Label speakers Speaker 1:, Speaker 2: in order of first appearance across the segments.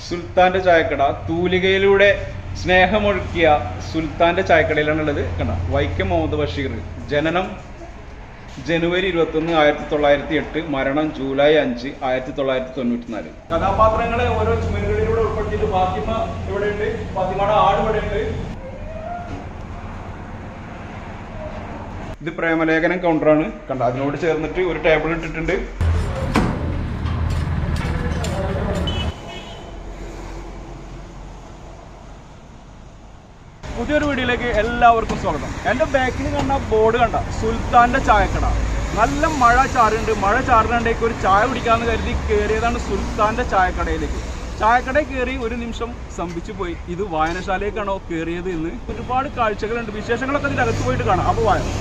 Speaker 1: സുൽത്താന്റെ ചായക്കട തൂലികയിലൂടെ സ്നേഹമൊഴുക്കിയ സുൽത്താന്റെ ചായക്കടയിലാണുള്ളത്. കണ്ട, വൈക്കം മുഹമ്മദ് ബഷീർ. ജനനം ജനുവരി 21, 1908. മരണം ജൂലൈ 5, 1994. കഥാപാത്രങ്ങളെ ഓരോ ചുമരുകളിലൂടെ ഉൾപ്പെടുത്തിയിട്ട് ഫാത്തിമ ഇവിടെ ഉണ്ട്, ഫാത്തിമയുടെ ആട് ഇവിടെ ഉണ്ട്. ഇത് പ്രേമലേഖനം കൗണ്ടറാണ്. കണ്ട, അതിനോട് ചേർന്നിട്ട് ഒരു ടേബിൾ ഇട്ടിട്ടുണ്ട്. പുതിയൊരു വീഡിയോയിലേക്ക് എല്ലാവർക്കും സ്വാഗതം. എൻ്റെ ബാക്കിൽ കണ്ട ബോർഡ് കണ്ട, സുൽത്താന്റെ ചായക്കട. നല്ല മഴ ചാറുണ്ട്. മഴ ചാറിനണ്ടേക്ക് ഒരു ചായ കുടിക്കാമെന്ന് കരുതി കയറിയതാണ് സുൽത്താന്റെ ചായക്കടയിലേക്ക്. ചായക്കടയിൽ കയറി ഒരു നിമിഷം സ്തംഭിച്ചു പോയി. ഇത് വായനശാലയിലേക്കാണോ കയറിയത് എന്ന്. ഒരുപാട് കാഴ്ചകളുണ്ട്, വിശേഷങ്ങളൊക്കെ ഇതിൻ്റെ അകത്ത് പോയിട്ട് കാണാം. അപ്പോൾ വായ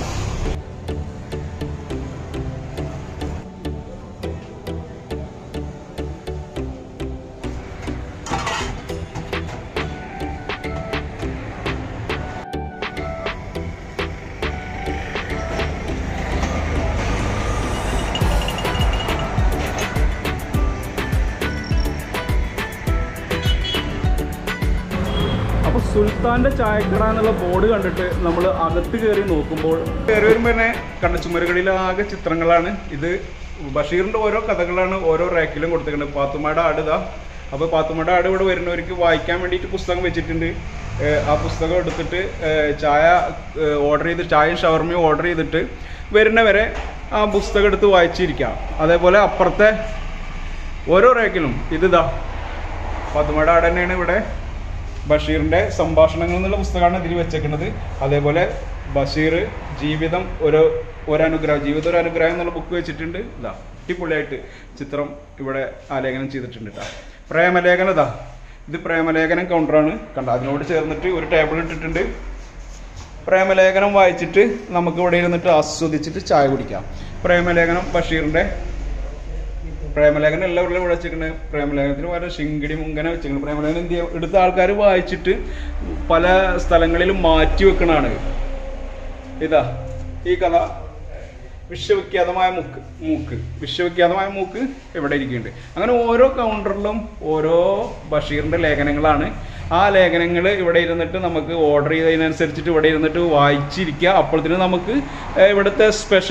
Speaker 1: സുൽത്താന്റെ ചായക്കട എന്നുള്ള ബോർഡ് കണ്ടിട്ട് നമ്മൾ അകത്ത് കയറി നോക്കുമ്പോൾ കയറി വരുമ്പോൾ തന്നെ കണ്ട ചുമരുകളിലാകെ ചിത്രങ്ങളാണ്. ഇത് ബഷീറിന്റെ ഓരോ കഥകളാണ് ഓരോ റാക്കിലും കൊടുത്തിട്ടുണ്ട്. പാത്തുമ്മയുടെ ആട് ഇതാ. അപ്പോൾ പാത്തുമ്മയുടെ ആട് ഇവിടെ വരുന്നവർക്ക് വായിക്കാൻ വേണ്ടിയിട്ട് പുസ്തകം വെച്ചിട്ടുണ്ട്. ആ പുസ്തകം എടുത്തിട്ട് ചായ ഓർഡർ ചെയ്ത്, ചായയും ഷവർമയും ഓർഡർ ചെയ്തിട്ട് വരുന്നവരെ ആ പുസ്തകം എടുത്ത് വായിച്ചിരിക്കാം. അതേപോലെ അപ്പുറത്തെ ഓരോ റാക്കിലും ഇതാ പാത്തുമ്മയുടെ ആട് തന്നെയാണ്. ഇവിടെ ബഷീറിന്റെ സംഭാഷണങ്ങൾ എന്നുള്ള പുസ്തകമാണ് ഇതിൽ വെച്ചേക്കുന്നത്. അതേപോലെ ബഷീർ ജീവിതം ഒരനുഗ്രഹം, ജീവിതം ഒരു അനുഗ്രഹം എന്നുള്ള ബുക്ക് വെച്ചിട്ടുണ്ട്. ഇതാ അടിപൊളിയായിട്ട് ചിത്രം ഇവിടെ ആലേഖനം ചെയ്തിട്ടുണ്ട് കേട്ടോ. പ്രേമലേഖനം ഇതാ, ഇത് പ്രേമലേഖനം കൗണ്ടറാണ്. കണ്ട, അതിനോട് ചേർന്നിട്ട് ഒരു ടേബിൾ ഇട്ടിട്ടുണ്ട്. പ്രേമലേഖനം വായിച്ചിട്ട് നമുക്ക് ഇവിടെ ഇരുന്നിട്ട് ആസ്വദിച്ചിട്ട് ചായ കുടിക്കാം. പ്രേമലേഖനം ബഷീറിന്റെ പ്രേമലേഖനം എല്ലാവരും ഇവിടെ വെച്ചിരിക്കുന്നത്. പ്രേമലേഖനത്തിന് വളരെ ശിങ്കിടി മുങ്കനെ വെച്ചിരിക്കുന്നത്. പ്രേമലേഖനം എന്ത് ചെയ്യുക, എടുത്ത ആൾക്കാർ വായിച്ചിട്ട് പല സ്ഥലങ്ങളിലും മാറ്റി വെക്കണതാണ്. ഇതാ ഈ കഥ വിശ്വവിഖ്യാതമായ മൂക്ക് ഇവിടെ ഇരിക്കുന്നുണ്ട്. അങ്ങനെ ഓരോ കൗണ്ടറിലും ഓരോ ബഷീറിന്റെ ലേഖനങ്ങളാണ്. ആ ലേഖനങ്ങൾ ഇവിടെ ഇരുന്നിട്ട് നമുക്ക് ഓർഡർ ചെയ്തതിനനുസരിച്ചിട്ട് ഇവിടെ ഇരുന്നിട്ട് വായിച്ചിരിക്കുക. അപ്പോഴത്തേന് നമുക്ക് ഇവിടുത്തെ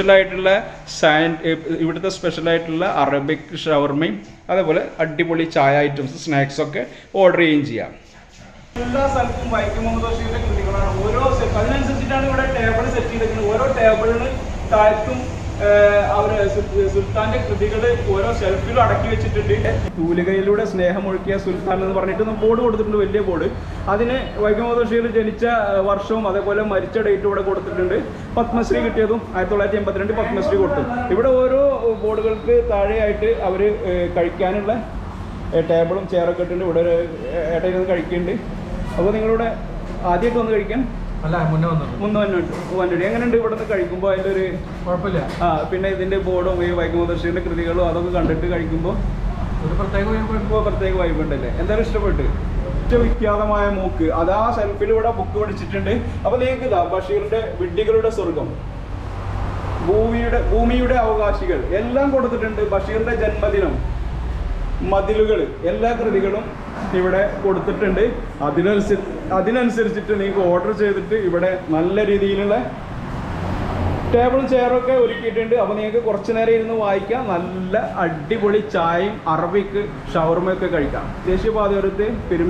Speaker 1: സ്പെഷ്യലായിട്ടുള്ള അറബിക് ഷവർമയും അതേപോലെ അടിപൊളി ചായ ഐറ്റംസ്, സ്നാക്സൊക്കെ ഓർഡർ ചെയ്യുകയും ചെയ്യാം. എല്ലാ സ്ഥലത്തും വൈക്കം മുഹമ്മദ് ബഷീറിന്റെ കൃതികളാണ്. ഓരോ അതിനനുസരിച്ചിട്ടാണ് ഇവിടെ ടേബിൾ സെറ്റ് ചെയ്തിരിക്കുന്നത്. ഓരോ ടേബിളിന് താഴത്തും അവര് സുൽത്താന്റെ കൃതികൾ ഓരോ ഷെൽഫിലും അടക്കി വെച്ചിട്ടുണ്ട്. തൂലികയിലൂടെ സ്നേഹമൊഴുക്കിയ സുൽത്താൻ എന്ന് പറഞ്ഞിട്ട് ബോർഡ് കൊടുത്തിട്ടുണ്ട്, വലിയ ബോർഡ്. അതിന് വൈക്കം മുഹമ്മദ് ബഷീർ ജനിച്ച വർഷവും അതേപോലെ മരിച്ച ഡേറ്റും ഇവിടെ കൊടുത്തിട്ടുണ്ട്. പത്മശ്രീ കിട്ടിയതും 1982 പത്മശ്രീ കൊടുത്തു. ഇവിടെ ഓരോ ബോർഡുകൾക്ക് താഴെയായിട്ട് അവർ കഴിക്കാനുള്ള ടേബിളും ചെയറൊക്കെ ഇട്ടുണ്ട്. ഇവിടെ ഒരു ഏട്ടയിരുന്ന് കഴിക്കുന്നുണ്ട്. അപ്പോൾ നിങ്ങളിവിടെ ആദ്യമായിട്ട് വന്ന് കഴിക്കാൻ മുന്നേ വന്നിട്ട് എങ്ങനെയുണ്ട് ഇവിടെ നിന്ന് കഴിക്കുമ്പോൾ? അതിൻ്റെ ഒരു കുഴപ്പമില്ല. പിന്നെ ഇതിന്റെ ബോർഡും ഈ വൈക്കം മുഹമ്മദ് ബഷീറിന്റെ കൃതികളും അതൊക്കെ കണ്ടിട്ട് കഴിക്കുമ്പോൾ ഒരു പ്രത്യേക വൈബ് ഉണ്ടല്ലേ? എന്തായാലും ഇഷ്ടപ്പെട്ട്. വിഖ്യാതമായ മൂക്ക്, അത് ആ ഷെൽഫിൽ ഇവിടെ ബുക്ക് പഠിച്ചിട്ടുണ്ട്. അപ്പൊ നിങ്ങൾക്ക് ഇതാ ബഷീറിന്റെ വിഡ്ഢികളുടെ സ്വർഗം, ഭൂമിയുടെ അവകാശികൾ എല്ലാം കൊടുത്തിട്ടുണ്ട്. ബഷീറിന്റെ ജന്മദിനം, മതിലുകൾ, എല്ലാ കൃതികളും ഇവിടെ കൊടുത്തിട്ടുണ്ട്. അതിനനുസരിച്ചിട്ട് നിങ്ങൾക്ക് ഓർഡർ ചെയ്തിട്ട് ഇവിടെ നല്ല രീതിയിലുള്ള ടേബിളും ചെയറൊക്കെ ഒരുക്കിയിട്ടുണ്ട്. അപ്പോൾ നിങ്ങൾക്ക് കുറച്ച് നേരം ഇരുന്ന് വായിക്കാം. നല്ല അടിപൊളി ചായയും അറബിക്ക് ഷവർമയൊക്കെ കഴിക്കാം. ദേശീയപാതയോരത്ത്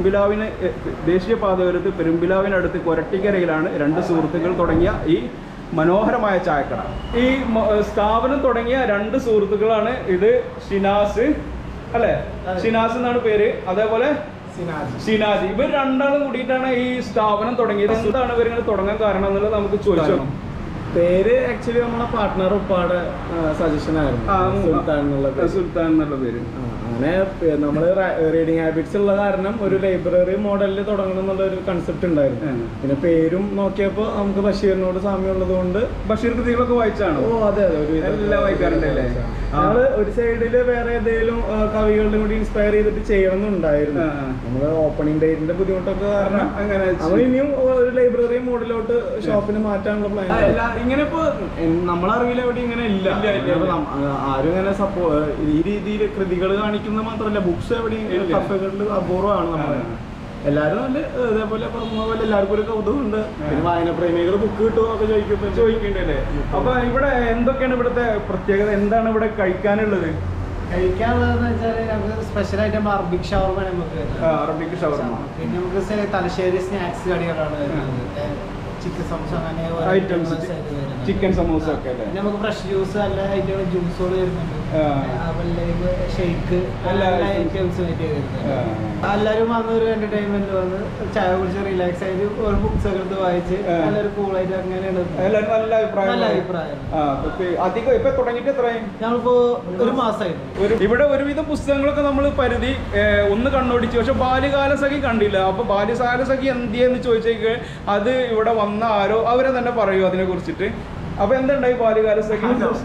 Speaker 1: പെരുമ്പിലാവിനടുത്ത് കൊരട്ടിക്കരയിലാണ് രണ്ട് സുഹൃത്തുക്കൾ തുടങ്ങിയ ഈ മനോഹരമായ ചായക്കട. ഈ സ്ഥാപനം തുടങ്ങിയ രണ്ട് സുഹൃത്തുക്കളാണ്. ഇത് ഷിനാസ് അല്ലെ, ഷിനാസ് എന്നാണ് പേര്. അതേപോലെ ഷിനാജി. ഇവർ രണ്ടാളും കൂടിയിട്ടാണ് ഈ സ്ഥാപനം തുടങ്ങിയത്. എന്താണ് ഇവരിങ്ങനെ തുടങ്ങാൻ കാരണം എന്നുള്ളത് നമുക്ക് ചോദിക്കണം.
Speaker 2: പേര് ആക്ച്വലി നമ്മളെ പാർട്ട്ണർ ഉപ്പാടെ സജഷൻ ആയിരുന്നു, സുൽത്താൻ എന്നുള്ള പേര്. അങ്ങനെ നമ്മള് റീഡിങ് ഹാബിറ്റ്സ് ഉള്ള കാരണം ഒരു ലൈബ്രറി മോഡലിൽ തുടങ്ങണം എന്നുള്ള ഒരു കൺസെപ്റ്റ് ഉണ്ടായിരുന്നു. പിന്നെ പേരും നോക്കിയപ്പോ നമുക്ക് ബഷീറിനോട് സാമ്യം ഉള്ളത് കൊണ്ട് ബഷീർ കൃതികളൊക്കെ വായിച്ചാണ്. ഓ അതെ അതെ, ഒരു എല്ലാം വായിക്കാറുണ്ടല്ലേ. നമ്മള് ഒരു സൈഡില് വേറെ ഏതെങ്കിലും കവികളുടെ കൂടി ഇൻസ്പയർ ചെയ്തിട്ട് ചെയ്യണം എന്നുണ്ടായിരുന്നു. നമ്മള് ഓപ്പണിംഗ് ഡേറ്റിന്റെ ബുദ്ധിമുട്ടൊക്കെ കാരണം അങ്ങനെ നമ്മൾ ഇനിയും ഒരു ലൈബ്രറി മോഡലോട്ട് ഷോപ്പിന് മാറ്റാനുള്ള പ്ലാൻ.
Speaker 1: ഇങ്ങനെ ഇപ്പൊ
Speaker 2: നമ്മളറിവിൽ എവിടെ ഇങ്ങനെ ഇല്ല. ആരും ഇങ്ങനെ ഈ രീതിയിൽ കൃതികൾ കാണിക്കും കിട്ടുന്നത് മാത്രമല്ല ബുക്സ് എവിടെയും കഫേകളിൽ അപൂർവമാണ് നമ്മളെ എല്ലാവരും നല്ല ഇതേപോലെ പറഞ്ഞ പോലെ എല്ലാവർക്കും ഒരു കൗതുകമുണ്ട്. പിന്നെ വായന പ്രേമികൾ ബുക്ക് കിട്ടുമോ
Speaker 1: ചോദിക്കണ്ടല്ലേ. അപ്പൊ ഇവിടെ എന്തൊക്കെയാണ് ഇവിടുത്തെ പ്രത്യേകത, എന്താണ് ഇവിടെ കഴിക്കാനുള്ളത്?
Speaker 3: കഴിക്കാനുള്ളതെന്ന് വെച്ചാൽ നമുക്ക് സ്പെഷ്യൽ ഐറ്റം അറബിക് ഷവർമ നമുക്ക്
Speaker 1: അറബിക് ഷവർമ,
Speaker 3: പിന്നെ നമുക്ക് തലശ്ശേരി സ്നാക്സ് കടികളാണ് ചിക്കൻ സമൂസ അങ്ങനെ
Speaker 1: ഐറ്റംസ്, ചിക്കൻ സമൂസ ഒക്കെ അല്ലേ.
Speaker 3: നമുക്ക് ഫ്രഷ് ജ്യൂസ് എല്ലാ ഐറ്റം ജ്യൂസുകൾ വരുന്നുണ്ട്, ഷെയ്ക്ക് എല്ലാ ഐറ്റംസും ആയിട്ട് വരുന്നുണ്ട്. എല്ലാവരും വന്ന് ഒരു എന്റർടൈൻമെന്റ് വന്ന് ചായ കുടിച്ച് റിലാക്സ് ആയിട്ട് ഒരു ബുക്സ് ഒക്കെ എടുത്ത് വായിച്ച് എല്ലാവരും കൂളായിട്ട് അങ്ങനെയാണ്.
Speaker 1: എല്ലാവരും നല്ല
Speaker 3: അഭിപ്രായം.
Speaker 1: അധികം ഇപ്പൊ തുടങ്ങിയിട്ട് എത്രയും
Speaker 3: ഞങ്ങളിപ്പോ ഒരു മാസമായിരുന്നു.
Speaker 1: ഇവിടെ ഒരുവിധം പുസ്തകങ്ങളൊക്കെ നമ്മൾ പരിധി ഒന്ന് കണ്ണോടിച്ചു, പക്ഷെ ബാല്യകാലസഖി കണ്ടില്ല. അപ്പൊ ബാല്യകാലസഖി എന്തിയെന്ന് ചോദിച്ചേക്ക് അത് ഇവിടെ വന്ന ആരോ അവരെ തന്നെ പറയൂ അതിനെ കുറിച്ചിട്ട്. അപ്പൊ എന്തുണ്ടായി ബാല്യകാലസഖി?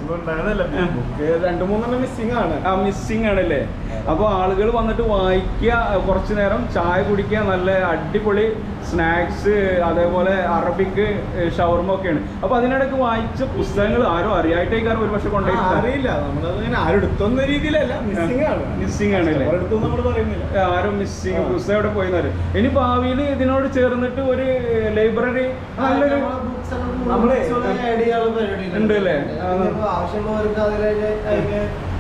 Speaker 2: 2-3 മിസ്സിംഗ് ആണ്.
Speaker 1: മിസ്സിംഗ് ആണല്ലേ. അപ്പൊ ആളുകൾ വന്നിട്ട് വായിക്കുക, കുറച്ചു നേരം ചായ കുടിക്കുക, നല്ല അടിപൊളി സ്നാക്സ്, അതേപോലെ അറബിക് ഷവർമ ഒക്കെയാണ്. അപ്പൊ അതിനിടയ്ക്ക് വായിച്ച പുസ്തകങ്ങൾ ആരും അറിയായിട്ടേക്കാരും ഒരു പക്ഷെ കൊണ്ടുപോയി
Speaker 2: അറിയില്ല. നമ്മളതിങ്ങനെ ആരും എടുത്തൊന്ന രീതിയിലല്ല, മിസ്സിംഗ് ആണ്.
Speaker 1: മിസ്സിംഗ് ആണല്ലേ,
Speaker 2: നമ്മൾ പറയുന്നില്ല
Speaker 1: ആരും മിസ്സിംഗ് പുസ്തകം എവിടെ പോയിന്നാല്. ഇനി ഭാവിയിൽ ഇതിനോട് ചേർന്നിട്ട് ഒരു ലൈബ്രറി നല്ലൊരു ഉണ്ട് അല്ലേ.
Speaker 3: ആവശ്യമുള്ളവർക്ക് അതിലേക്ക്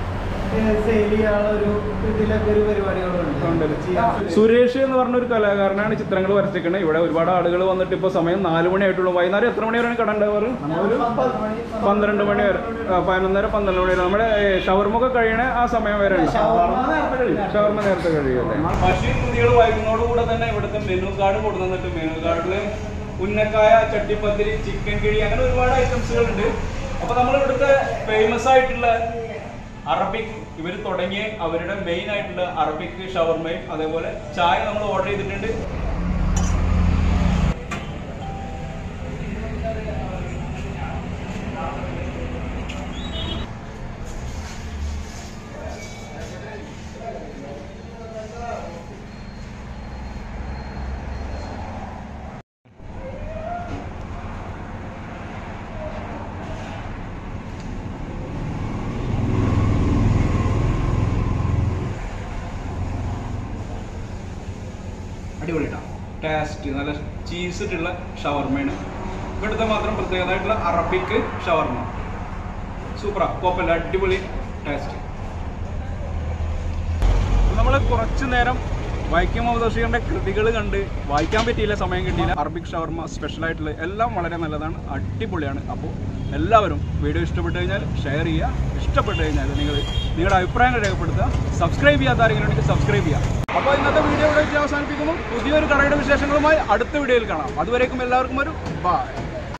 Speaker 1: സുരേഷ് എന്ന് പറഞ്ഞൊരു കലാകാരനാണ് ചിത്രങ്ങൾ വരച്ചിരിക്കുന്നത്. ഇവിടെ ഒരുപാട് ആളുകൾ വന്നിട്ട് ഇപ്പൊ സമയം 4 മണി ആയിട്ടുള്ളൂ. വൈകുന്നേരം എത്ര മണി വരെയാണ് കട ഉണ്ടാവാറ്? 12 മണി വരെ, 11-12 മണി വരെ. നമ്മുടെ ഷവർമൊക്കെ കഴിയണ ആ സമയം വരെ ഷവർമ നേരത്തെ കഴിയുമല്ലേ. ബഷീർ കൃതികൾ വായിക്കുന്നതോടുകൂടെ തന്നെ ഇവിടുത്തെ മെനു കാർഡ് കൊടുത്തിട്ട് മെനു കാർഡില് ഉന്നക്കായ, ചട്ടിപ്പത്തിരി, ചിക്കൻ കിഴി, അങ്ങനെ ഒരുപാട് ഐറ്റംസുകൾ ഉണ്ട്. അപ്പൊ നമ്മൾ ഇവിടുത്തെ ഫേമസ് ആയിട്ടുള്ള അറബിക് ഇവർ തുടങ്ങിയ അവരുടെ മെയിൻ ആയിട്ടുള്ള അറബിക് ഷവർമയും അതേപോലെ ചായ നമ്മൾ ഓർഡർ ചെയ്തിട്ടുണ്ട്. അടിപൊളിയാണ്, ടേസ്റ്റ് നല്ല ചീസ് ഇട്ടുള്ള ഷവർമയാണ്. ഇവിടുത്തെ മാത്രം പ്രത്യേകതയായിട്ടുള്ള അറബിക് ഷവർമ സൂപ്പറാ, കുഴപ്പമില്ല, അടിപൊളി ടേസ്റ്റ്. നമ്മൾ കുറച്ചു നേരം വൈക്കം മുഹമ്മദ് ബഷീറിന്റെ കൃതികൾ കണ്ട് വായിക്കാൻ പറ്റിയില്ല, സമയം കിട്ടിയില്ല. അറബിക് ഷവർമ സ്പെഷ്യലായിട്ടുള്ള എല്ലാം വളരെ നല്ലതാണ്, അടിപൊളിയാണ്. അപ്പോൾ എല്ലാവരും വീഡിയോ ഇഷ്ടപ്പെട്ട് കഴിഞ്ഞാൽ ഷെയർ ചെയ്യുക, ഇഷ്ടപ്പെട്ട് കഴിഞ്ഞാൽ നിങ്ങളുടെ അഭിപ്രായങ്ങൾ രേഖപ്പെടുത്തുക. സബ്സ്ക്രൈബ് ചെയ്യാത്ത ആരെങ്കിലും ഉണ്ടെങ്കിൽ സബ്സ്ക്രൈബ് ചെയ്യുക. അപ്പോൾ ഇന്നത്തെ വീഡിയോ ഇവിടെ വെച്ച് അവസാനിപ്പിക്കുന്നു. പുതിയൊരു കടയുടെ വിശേഷങ്ങളുമായി അടുത്ത വീഡിയോയിൽ കാണാം. അതുവരേക്കും എല്ലാവർക്കും ഒരു ബൈ.